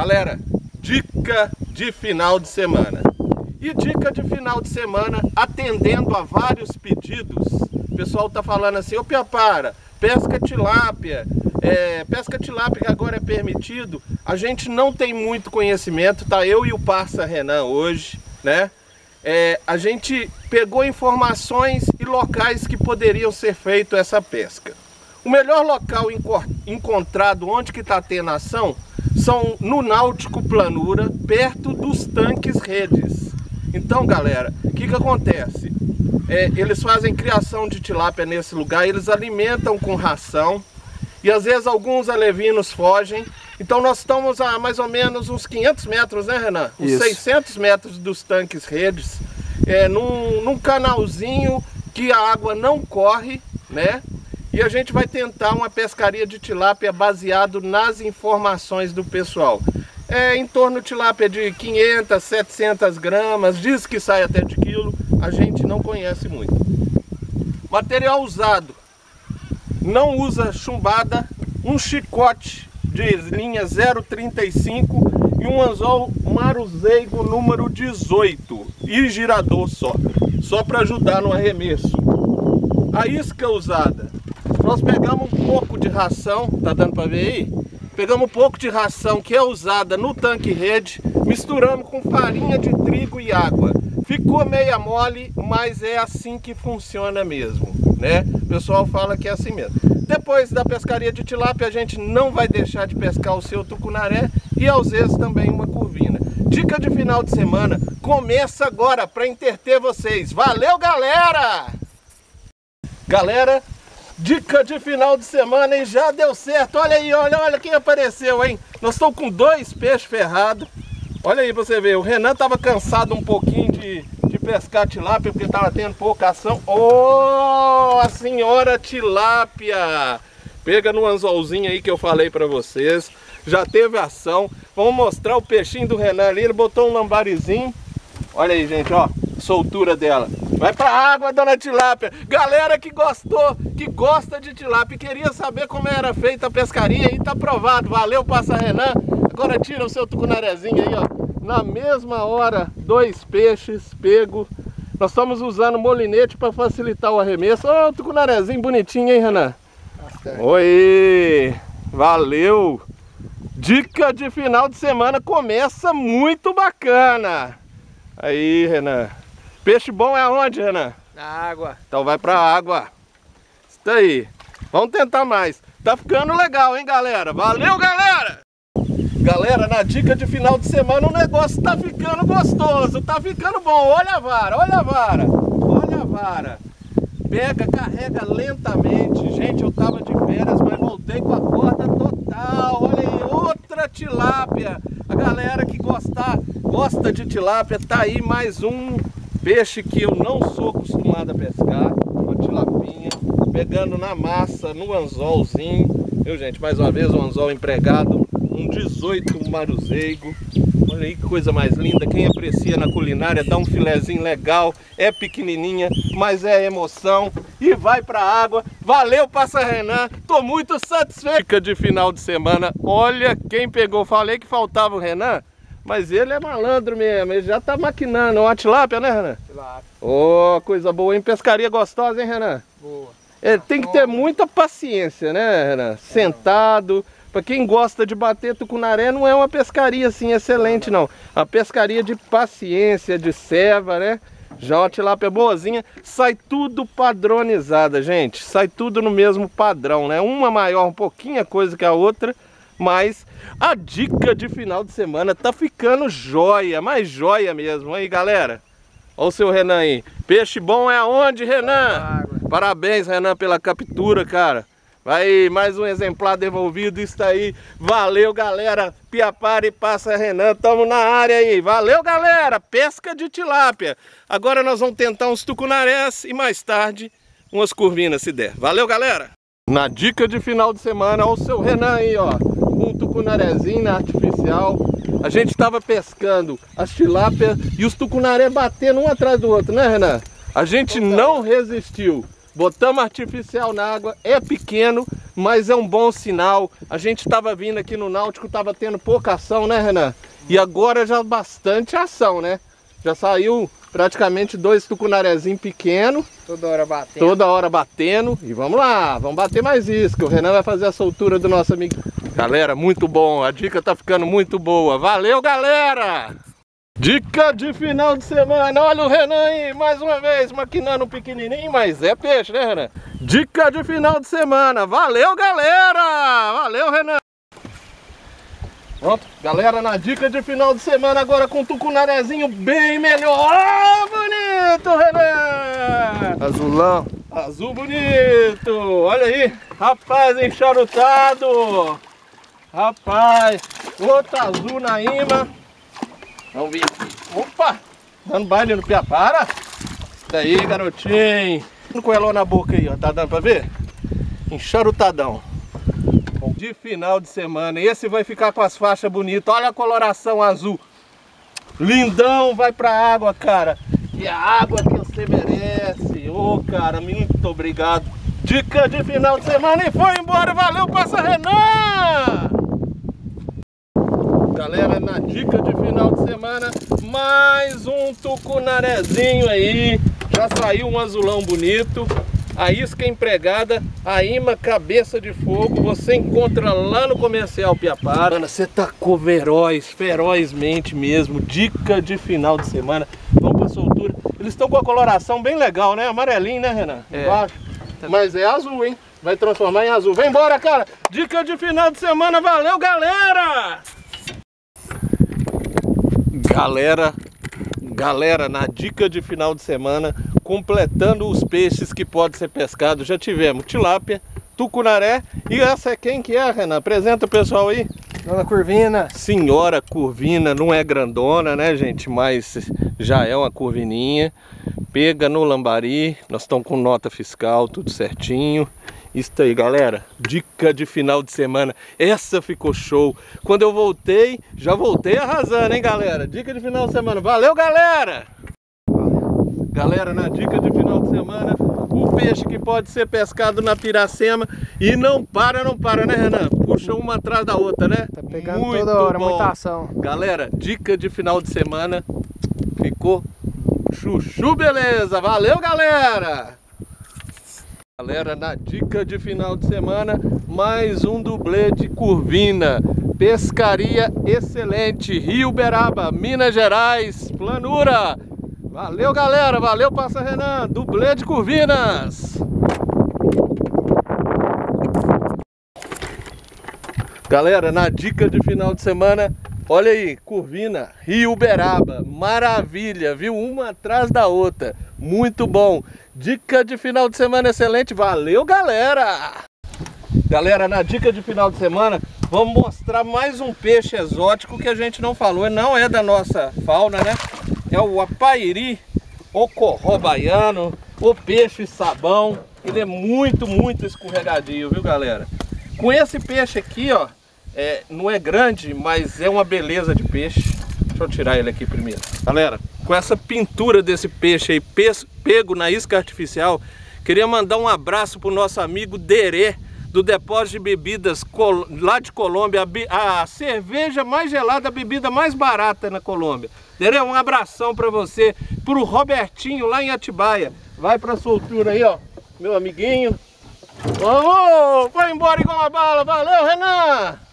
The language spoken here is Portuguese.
Galera, dica de final de semana. E dica de final de semana, atendendo a vários pedidos. O pessoal tá falando assim, ô Piapara, pesca tilápia que agora é permitido. A gente não tem muito conhecimento, tá? Eu e o parça Renan hoje, né? A gente pegou informações e locais que poderiam ser feito essa pesca. O melhor local encontrado onde que está tendo ação são no Náutico Planura, perto dos tanques redes. Então, galera, o que acontece? Eles fazem criação de tilápia nesse lugar, eles alimentam com ração e às vezes alguns alevinos fogem. Então nós estamos a mais ou menos uns 500 metros, né, Renan? Uns 600 metros dos tanques redes, num canalzinho que a água não corre, né? E a gente vai tentar uma pescaria de tilápia baseado nas informações do pessoal. Em torno de tilápia de 500, 700 gramas, diz que sai até de quilo, a gente não conhece muito. Material usado, não usa chumbada, um chicote de linha 0,35 e um anzol maruzeigo número 18 e girador só para ajudar no arremesso. A isca usada, nós pegamos um pouco de ração, tá dando para ver aí? Pegamos um pouco de ração que é usada no tanque rede, misturamos com farinha de trigo e água. Ficou meia mole, mas é assim que funciona mesmo, né? O pessoal fala que é assim mesmo. Depois da pescaria de tilápia, a gente não vai deixar de pescar o seu tucunaré e às vezes também uma curvina. Dica de final de semana começa agora para entreter vocês. Valeu, galera! Galera, dica de final de semana e já deu certo. Olha aí, olha quem apareceu, hein? Nós estamos com 2 peixes ferrados. Olha aí pra você ver, o Renan estava cansado um pouquinho de pescar tilápia porque estava tendo pouca ação. Oh, a senhora tilápia! Pega no anzolzinho aí que eu falei pra vocês. Já teve ação. Vamos mostrar o peixinho do Renan ali. Ele botou um lambarizinho. Olha aí, gente, ó, soltura dela. Vai pra água, dona tilápia. Galera que gostou, que gosta de tilápia e queria saber como era feita a pescaria, aí tá aprovado. Valeu, parça Renan. Agora tira o seu tucunarezinho aí, ó. Na mesma hora, 2 peixes pego. Nós estamos usando molinete para facilitar o arremesso. Ó, o tucunarezinho bonitinho, hein, Renan? Oi, valeu. Dica de final de semana começa muito bacana. Aí, Renan. Peixe bom é aonde, Renan? Na água. Então vai pra água. Isso aí. Vamos tentar mais. Tá ficando legal, hein, galera? Valeu, galera! Galera, na dica de final de semana o negócio tá ficando gostoso, tá ficando bom. Olha a vara, olha a vara, olha a vara. Pega, carrega lentamente. Gente, eu tava de férias, mas voltei com a corda total. Olha aí, outra tilápia. A galera que gosta de tilápia, tá aí mais um peixe que eu não sou acostumado a pescar. Uma tilapinha, pegando na massa, no anzolzinho. Viu, gente? Mais uma vez o anzol empregado. Um 18 maruzeigo. Olha aí que coisa mais linda. Quem aprecia na culinária dá um filezinho legal. É pequenininha, mas é emoção. E vai pra água. Valeu, parça Renan. Tô muito satisfeito. Dica de final de semana. Olha quem pegou. Falei que faltava o Renan, mas ele é malandro mesmo. Ele já tá maquinando. Uma tilápia, né, Renan? Tilápia. Oh, coisa boa, hein? Pescaria gostosa, hein, Renan? Boa. Tem que ter muita paciência, né, Renan? Sentado. Para quem gosta de bater tucunaré, não é uma pescaria assim excelente, não. A pescaria de paciência, de ceva, né? Já uma tilápia boazinha, sai tudo padronizada, gente. Sai tudo no mesmo padrão, né? Uma maior, um pouquinho a coisa que a outra, mas a dica de final de semana tá ficando joia, mais joia mesmo. Aí, galera, olha o seu Renan aí. Peixe bom é aonde, Renan? Parabéns, Renan, pela captura, cara. Vai, mais um exemplar devolvido, isso aí. Valeu, galera. Piapara e parça Renan, tamo na área aí. Valeu, galera. Pesca de tilápia. Agora nós vamos tentar uns tucunarés e mais tarde umas curvinas, se der. Valeu, galera. Na dica de final de semana, olha o seu Renan aí, ó. Um tucunarezinho artificial. A gente tava pescando as tilápias e os tucunaré batendo um atrás do outro, né, Renan? A gente não resistiu. Botamos artificial na água, é pequeno, mas é um bom sinal. A gente estava vindo aqui no Náutico, estava tendo pouca ação, né, Renan? E agora já bastante ação, né? Já saiu praticamente 2 tucunarezinhos pequenos. Toda hora batendo. Toda hora batendo. E vamos lá, vamos bater mais isso, que o Renan vai fazer a soltura do nosso amigo. Galera, muito bom, a dica tá ficando muito boa. Valeu, galera! Dica de final de semana, olha o Renan aí, mais uma vez, maquinando um pequenininho, mas é peixe, né, Renan? Dica de final de semana, valeu, galera! Valeu, Renan! Pronto, galera, na dica de final de semana agora com um tucunarezinho bem melhor. Ah, bonito, Renan! Azulão. Azul bonito, olha aí, rapaz, encharutado. Rapaz, outro azul na imã. Vamos ver aqui. Opa! Dando baile no piapara. Isso daí, garotinho. Com ela na boca aí, ó. Tá dando pra ver? Encharutadão. De final de semana. Esse vai ficar com as faixas bonitas. Olha a coloração azul. Lindão, vai pra água, cara. E a água que você merece. Ô, cara, muito obrigado. Dica de final de semana e foi embora. Valeu, passa Renan! Galera, na dica de final de semana, mais um tucunarezinho aí. Já saiu um azulão bonito. A isca empregada, a imã cabeça de fogo. Você encontra lá no Comercial Piapara. Você tacou ferozmente mesmo. Dica de final de semana. Vamos pra soltura. Eles estão com a coloração bem legal, né? Amarelinho, né, Renan? É. Embaixo. Mas é azul, hein? Vai transformar em azul. Vem embora, cara. Dica de final de semana. Valeu, galera! Galera, na dica de final de semana, completando os peixes que podem ser pescados, já tivemos tilápia, tucunaré e essa é quem que é, Renan? Apresenta o pessoal aí. Dona Curvina. Senhora Curvina, não é grandona, né, gente? Mas já é uma curvininha. Pega no lambari, nós estamos com nota fiscal, tudo certinho. Isso aí, galera, dica de final de semana, essa ficou show. Quando eu voltei, já voltei arrasando, hein, galera? Dica de final de semana, valeu, galera! Galera, na dica de final de semana, o peixe que pode ser pescado na Piracema e não para, né, Renan? Puxa uma atrás da outra, né? Tá pegando muito toda hora, bom. muita ação. Galera, dica de final de semana, ficou chuchu, beleza? Valeu, galera! Galera, na dica de final de semana, mais um dublê de curvina. Pescaria excelente, Rio Uberaba, Minas Gerais, planura. Valeu, galera, valeu, passa Renan, dublê de curvinas. Galera, na dica de final de semana, olha aí, curvina, Rio Uberaba, maravilha, viu? Uma atrás da outra, muito bom. Dica de final de semana excelente, valeu, galera! Galera, na dica de final de semana, vamos mostrar mais um peixe exótico que a gente não falou, não é da nossa fauna, né? É o apairi, o corró baiano, o peixe sabão. Ele é muito escorregadio, viu, galera? Com esse peixe aqui, ó, não é grande, mas é uma beleza de peixe. Deixa eu tirar ele aqui primeiro. Galera, com essa pintura desse peixe aí, pego na isca artificial, queria mandar um abraço pro nosso amigo Derê, do depósito de bebidas lá de Colômbia, a cerveja mais gelada, a bebida mais barata na Colômbia. Derê, um abração pra você, pro Robertinho lá em Atibaia. Vai pra soltura aí, ó, meu amiguinho. Vamos, vai embora igual uma bala, valeu, Renan!